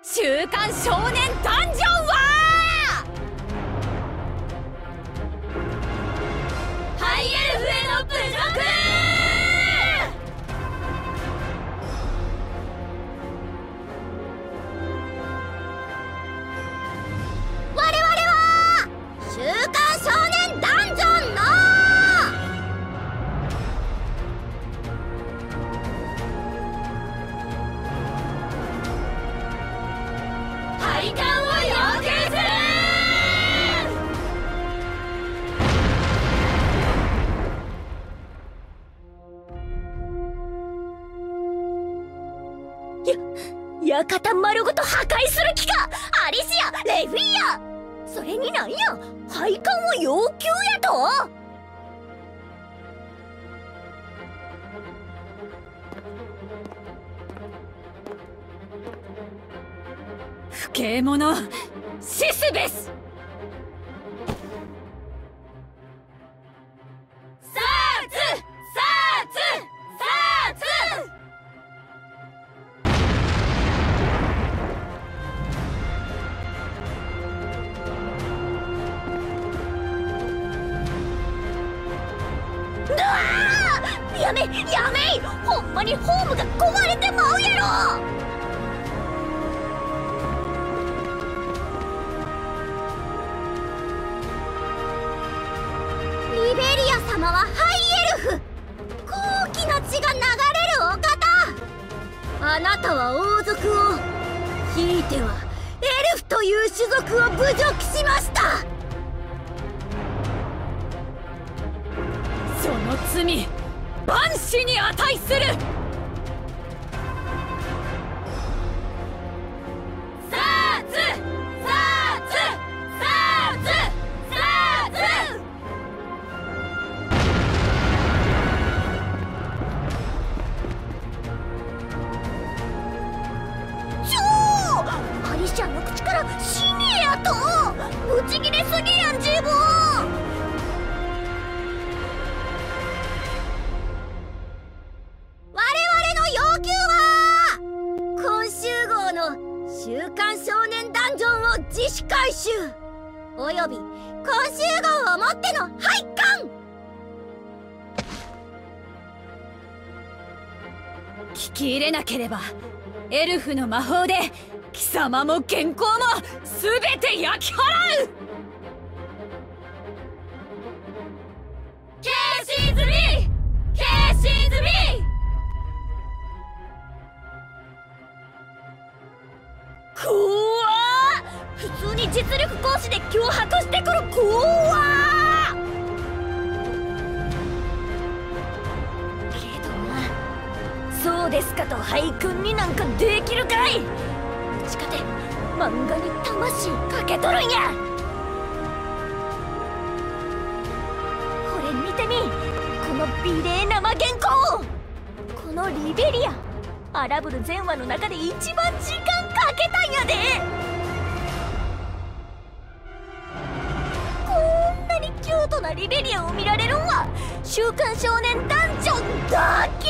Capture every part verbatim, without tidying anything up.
週刊少年ダンジョンはハイエルフへの侮辱。 我々は週刊少年ダンジョンの廃刊を要求する。 や館丸ごと破壊する気か。アリシア、レフィア、それになんや廃刊を要求やと。 不敬者シスベス。サーツサーツサーツ。 うわー、やめやめい、ほんまにホームが壊れてまうやろ。リベリア様はハイエルフ、高貴な血が流れるお方。あなたは王族を、ひいてはエルフという種族を侮辱しました。 その罪万死に値する。サーツサーツサーツサーツ。 ちょー、アリシャの口から死ねやと。ブチギレすぎやん自分。我々の要求は今週号の週刊少年ダンジョンを自主回収および今週号をもっての廃刊。 聞き入れなければエルフの魔法で貴様も原稿も全て焼き払う。 ケーシーズビー ケーシーズビー。 こわー、普通に実力行使で脅迫してくる。こわーけどな、そうですかと廃君になんかできるかい。打ち勝て漫画に魂かけとるんや。これ見てみ、この美麗生原稿。このリベリア、アラブル全話の中で一番時間かけたんやで。こんなにキュートなリベリアを見られるんは週刊少年ダンジョンだけ。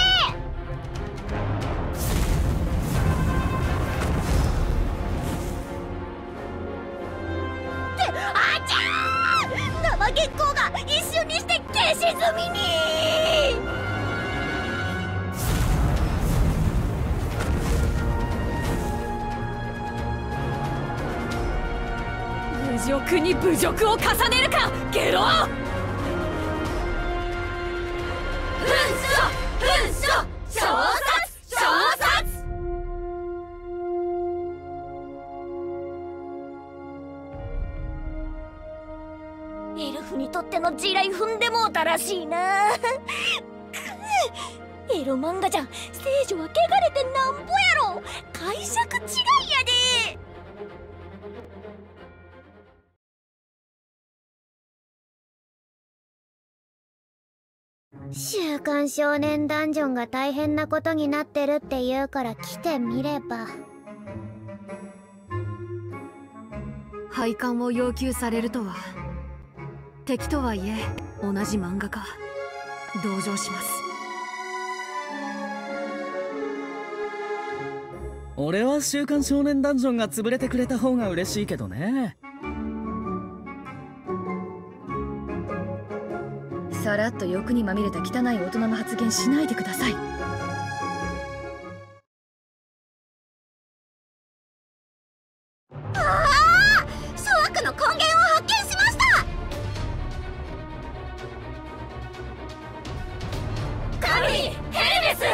ってあちゃー、生原稿が一瞬にして消し済みに。 侮辱に侮辱を重ねるかゲロ。紛争紛争小殺小殺。 エルフにとっての地雷踏んでもうたらしいな。エロ漫画じゃ聖女は汚れてなんぼやろ。解釈違いやで。週刊少年ダンジョンが大変なことになってるって言うから来てみれば。 廃刊を要求されるとは。敵とはいえ同じ漫画家。同情します。 俺は週刊少年ダンジョンが潰れてくれた方が嬉しいけどね。 さらっと欲にまみれた汚い大人の発言しないでください。 ああ、諸悪の根源を発見しました。神ヘルメス。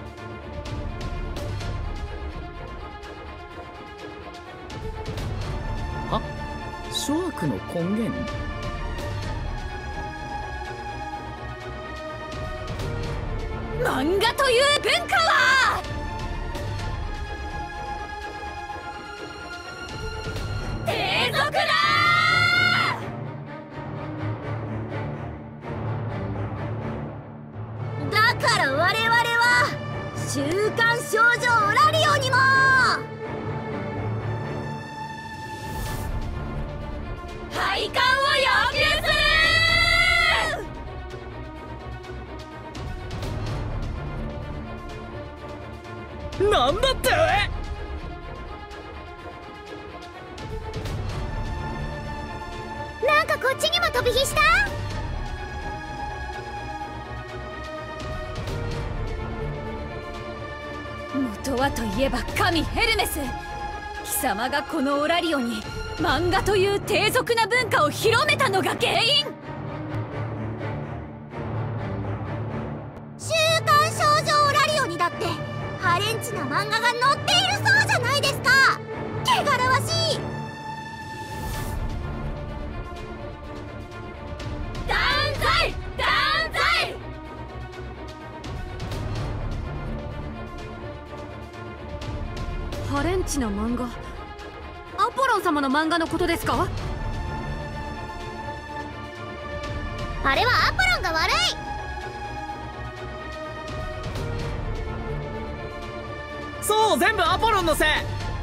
は？諸悪の根源？ 漫画という文化は低俗だ。 だから我々は週刊少女オラリオにも廃刊を要求する。 なんだって？ なんかこっちにも飛び火した。 元はといえば神ヘルメス。貴様がこのオラリオに漫画という低俗な文化を広めたのが原因。 週刊少女オラリオにだってハレンチな漫画が載っているそうじゃないですか。汚らわしい。 断罪断罪。 ハレンチな漫画、アポロン様の漫画のことですか？ あれはアポロンが悪い。 そう、全部アポロンのせい。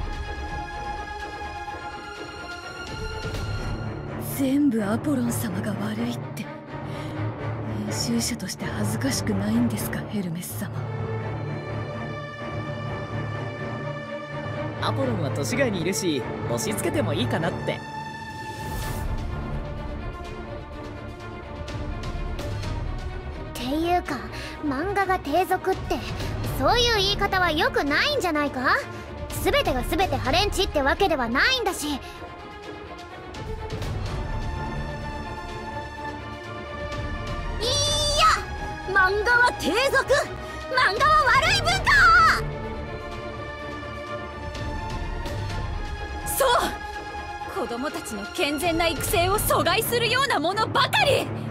全部アポロン様が悪いって、編集者として恥ずかしくないんですか、ヘルメス様。 アポロンは都市外にいるし、押し付けてもいいかなって。 っていうか漫画が低俗ってそういう言い方は良くないんじゃないか。全てが全てハレンチってわけではないんだし。いや、漫画は低俗、漫画は悪い文化。 そう、子供たちの健全な育成を阻害するようなものばかり。